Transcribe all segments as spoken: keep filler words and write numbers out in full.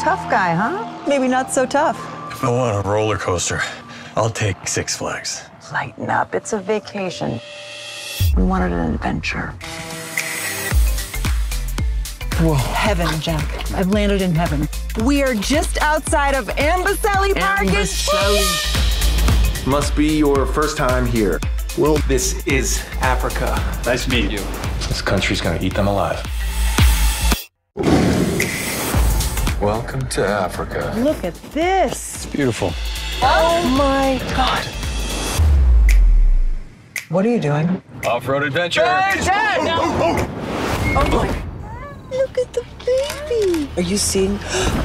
tough guy, huh? Maybe not so tough. If I want a roller coaster, I'll take Six Flags. Lighten up. It's a vacation. We wanted an adventure. Whoa. Heaven, Jack. I've landed in heaven. We are just outside of Amboseli Park. Amboseli. Must be your first time here. Well, this is Africa. Nice meeting you. This country's gonna eat them alive. Welcome to Africa. Look at this. Beautiful. Oh my God. What are you doing? Off-road adventure. Hey, Dad! No. Oh, oh. Oh my. Look at the baby. Are you seeing?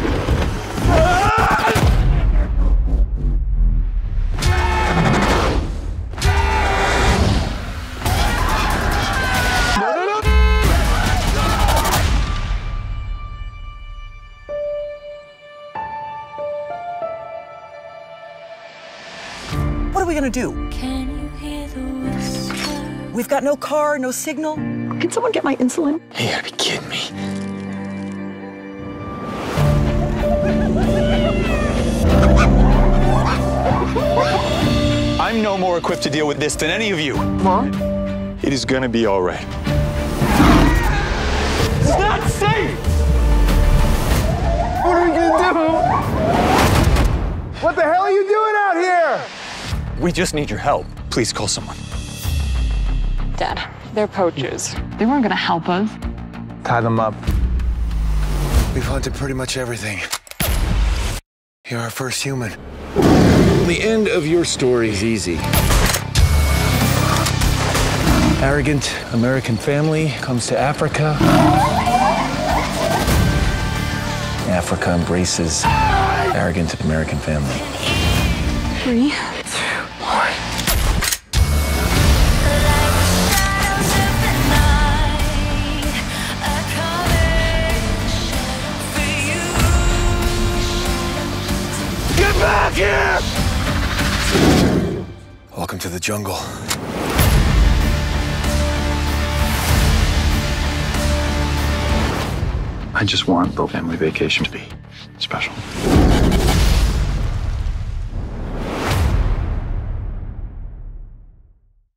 What are we gonna do? Can you hear the whisper? We've got no car, no signal. Can someone get my insulin? You gotta be kidding me. I'm no more equipped to deal with this than any of you. Mom? It is gonna be all right. It's not safe! What are we gonna do? What the hell are you doing out here? We just need your help. Please call someone. Dad, they're poachers. They weren't gonna help us. Tie them up. We've hunted pretty much everything. You're our first human. The end of your story is easy. Arrogant American family comes to Africa. Africa embraces arrogant American family. Three. Back here! Welcome to the jungle. I just want the family vacation to be special.